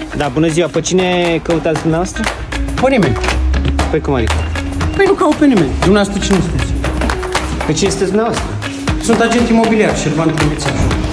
Da, bună ziua. Pe cine căutați dumneavoastră? Pe nimeni. Păi cum adică? Păi nu caut pe nimeni. Dumneavoastră cine sunteți? Pe cine sunteți dumneavoastră? Sunt agent imobiliar, Șerban Trâmbițaș.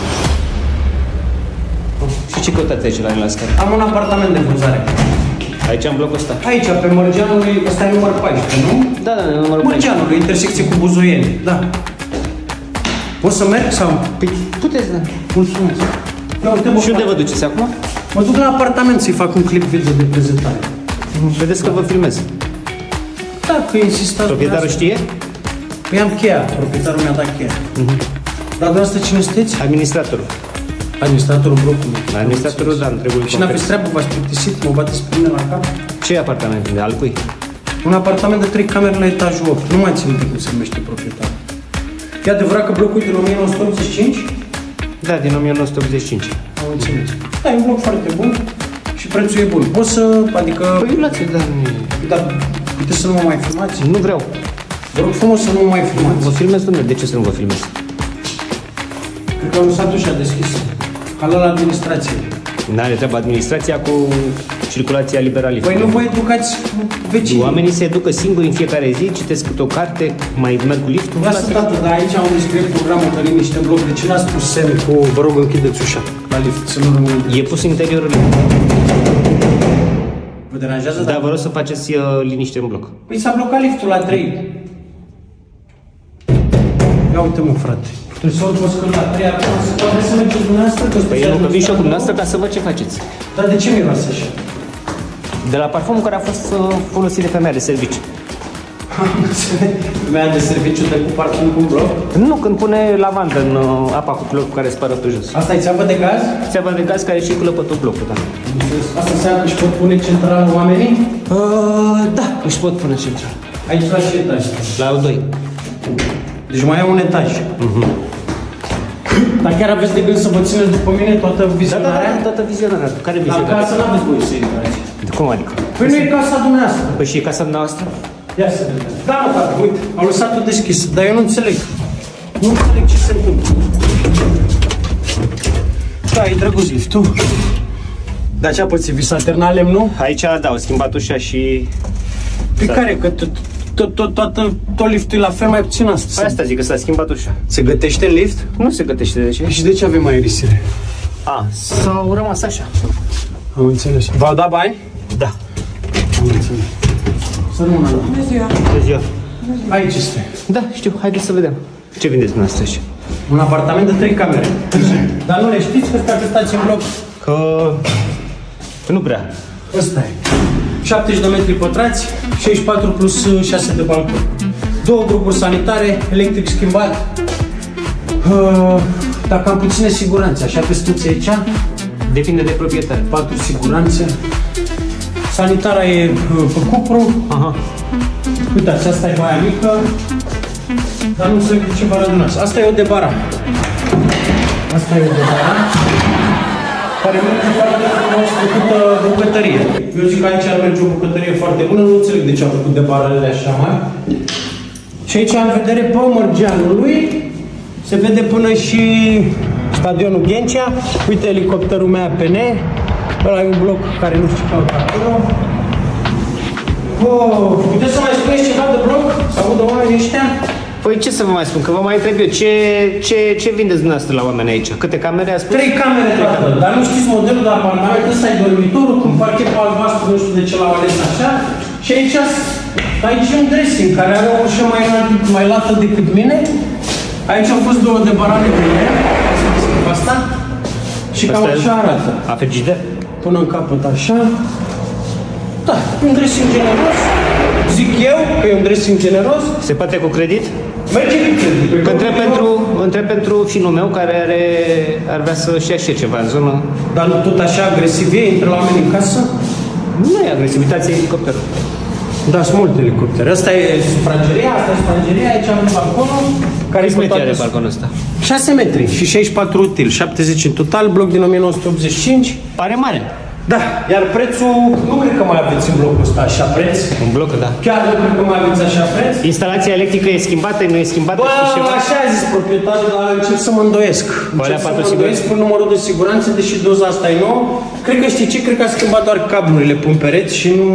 Și ce căutați aici la Lascar? Am un apartament de vânzare. Aici, în blocul ăsta? Aici, pe Mărgeanului, ăsta e numărul 14, nu? Da, numărul 14. Mărgeanului, intersecție cu Buzoieni, da. Pot să merg sau? Păi, puteți, da. Mulțumesc. Și unde vă duceți acum? Mă duc la apartament să-i fac un clip video de prezentare. Vedeți că vă filmez. Da, că insistați. Proprietarul știe? Păi am cheia, proprietarul mi-a dat cheia. Dar dumneavoastră cine sunteți? Administratorul. Administratorul blocului. Administratorul, da, întregul. Și n-aveți treabă, v-ați plictisit, mă bateți pe mine la cap? Ce apartament? De al cui? Un apartament de 3 camere la etajul 8. Nu mai țin minte cum se numește proprietarul. E adevărat că blocul e din 1985? Da, din 1985. Am înțeles. Da, e un bloc foarte bun și prețul e bun. Poți să, adică... Păi luați-o, dar... Dar puteți să nu mă mai filmați? Nu vreau. Vă rog frumos să nu mă mai filmați. Vă filmez, domnule. De ce să nu vă filmez? Cred că am lăsat ușa deschisă. Halal administrație. N-are treabă administrația cu circulația liberală. Păi nu vă educați vecinii. Oamenii se educă singuri în fiecare zi, citesc câte o carte, mai merg cu liftul. Lasă, tată, dar aici am descris programul că liniște în bloc. De ce n-ați pus semn cu, vă rog, închideți ușa la lift, să nu rămână? E pus în interiorul. Vă deranjează? Da, vă rog să faceți liniște în bloc. Păi s-a blocat liftul la 3. Ia uite-mă, frate. Trebuie să urc o scăl la 3 acum, să poate să mergeți dumneavoastră? Păi eu nu vin și eu cu dumneavoastră ca să văd ce faceți. Dar de ce miroase așa? De la parfumul care a fost folosit de femeia de serviciu. Femeia de serviciu de cu parfum cu bloc? Nu, când pune lavandă în apa cu clor cu care spără pe jos. Asta e țeavă de gaz? Țeava de gaz care circulă pe tot blocul, da. Asta înseamnă că își pot pune central oamenii? Da, își pot pune central. Aici la ce etaj? La al 2. Deci mai e un etaj. Dar chiar aveți de gând să vă țineți după mine toată vizionarea? Da, toată vizionarea. Care vizionare? La casă n-aveți voie să intrați. Cum adică? Păi nu e casa dumneavoastră. Păi și e casa dumneavoastră? Ia să vedem. Da, mă, tată, uite, am lăsat-o deschisă, dar eu nu înțeleg. Nu înțeleg ce se întâmplă. Da, e drăguț liftul. Dar ce-a pățit? Vi s-a ternat lemnul? Aici, da, au schimbat ușa și... Pe care? Că tot liftul e la fel, mai puțin asta. Păi asta zic, că s-a schimbat ușa. Se gătește în lift? Nu se gătește, de ce? Și de ce avem aerisire? S-au rămas așa. Am înțeles. V-au dat bani? Da. Am înțeles. Să rămână la. Bună ziua. Bună ziua. Aici este. Da, știu, haideți să vedem. Ce vindeți dumneavoastră aici? Un apartament de 3 camere. Dar nu le știți că stați în bloc? Că nu prea. Ăsta e. 70 de metri pătrați, 64 plus 6 de balcon. 2 grupuri sanitare, electric schimbat. Dacă am puține siguranțe, așa pe stuțe aici. Depinde de proprietar. 4 siguranțe. Sanitara e pe cupru. Aha. Uitați, asta e baia mică. Dar nu înțeleg ce vă rădunați. Asta e o debara. Asta e o debara. Care merge foarte frumos făcută bucătărie. Eu zic că aici ar merge o bucătărie foarte bună, nu înțeleg de ce au făcut debarele așa mari. Și aici am vedere pe Mărgeanului, se vede până și stadionul Ghencea. Uite elicopterul meu APN, ăla e un bloc care nu știu caută acolo. Puteți să mai spuneți ceva de bloc? Să audă oamenii ăștia? Păi ce să vă mai spun, că vă mai întreb eu, ce vindeți dumneavoastră la oameni aici? Câte camere ați spus? 3 camere, tată, dar nu știți modelul de apartament, ăsta e dormitorul, cu parchet pe albastru, nu știu de ce l-au ales așa. Și aici e un dressing care are o ușă mai lată decât mine. Aici au fost 2 de barane pe ele, asta, și cam așa arată. A frigider? Până în capăt așa. Da, un dressing generos. Zic eu că e un dressing generos. Se poate cu credit? Merge cu credit. Întreb pentru fiul meu care ar vrea să-și ia și ceva în zonă. Dar nu tot așa agresiv e? Intră la oameni în casă? Nu e agresivitatea, e elicopterul. Da, sunt multe elicoptere. Asta e sufrageria, asta e sufrageria, aici am balconul. Care câți metri are balconul ăsta? 6 metri și 64 util, 70 în total, bloc din 1985. Pare mare. Da, iar prețul, nu cred că mai aveți în blocul ăsta așa preț. Un bloc, da. Chiar nu cred că mai aveți așa preț. Instalația electrică e schimbată, nu e schimbată? Bă, așa a zis proprietarul, dar încep să mă îndoiesc. Încep să mă îndoiesc cu numărul de siguranță, deși doza asta e nouă. Cred că știi ce? Cred că a schimbat doar cablurile pe pereți și nu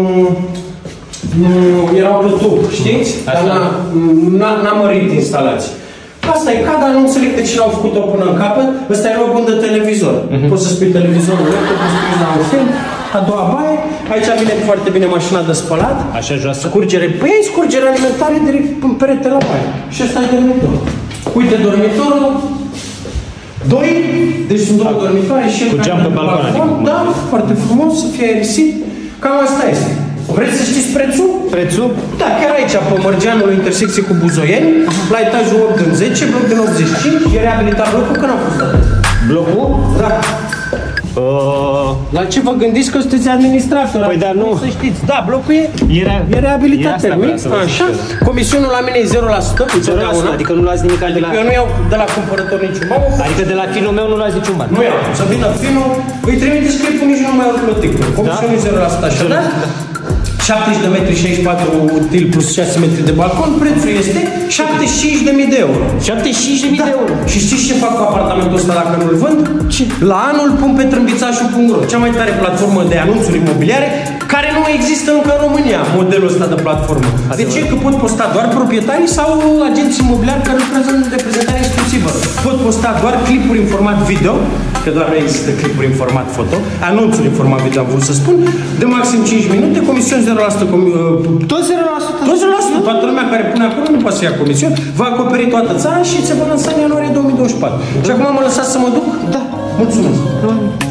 erau pe tub, știți? Dar n-a mărit instalația. Asta e cada, nu înțeleg de ce l-au făcut-o până în capăt. Ăsta e locul de televizor. Poți să spui televizorul ăla, poți să spui la un film. A doua baie, aici vine foarte bine mașina de spălat. Așa joasă? Scurgere, păi ai scurgere alimentare direct în perete la baie. Și ăsta e dormitor. Uite dormitorul. Doi, deci sunt două dormitoare și cu geam pe balcon, adică. Da, foarte frumos, să fie aerisit. Cam asta este. Vreți să știți prețul? Prețul? Da, chiar aici, pe Mărgeanul, intersecție cu Buzoieni, la etajul 8 din 10, bloc din 85, e reabilitat blocul, că n-a fost dat. Blocul? Da. La ce vă gândiți că sunteți administrator? Păi dar nu. Să știți. Da, blocul e reabilitat termic. Așa. Comisionul la mine e 0%. 0%, adică nu luați nimic de la... Eu nu iau de la cumpărător niciun bani. Adică de la finul meu nu luați niciun bani. Nu iau. Să vină finul, îi trimiteți clipul, nici nu mai au plătit. Comisionul e 0%, așa, da? 70 de metri, 64 util plus 6 metri de balcon, prețul este 75.000 de euro. 75.000 de euro? Și știți ce fac cu apartamentul ăsta dacă nu-l vând? Ce? La anul pun pe trâmbițașul.ro, cea mai tare platformă de anunțuri imobiliare, care nu există încă în România, modelul ăsta de platformă. De ce? Că pot posta doar proprietarii sau agenți imobiliari care lucrează în reprezentare exclusivă. Pot posta doar clipuri în format video, că doar nu există clipuri în format foto, anunțuri în format video, am vrut să spun, de maxim 5 minute, comision 0%. Tot 0%? Tot 0%. Toată lumea care pune acolo nu poate să ia comision, va acoperi toată țara și se va lansa în ianuarie 2024. Și acum mă lăsați să mă duc? Da. Mulțumesc.